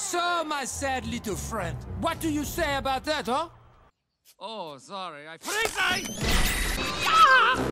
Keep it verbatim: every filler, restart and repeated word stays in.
So, my sad little friend, what do you say about that, huh? Oh, sorry, I freeze!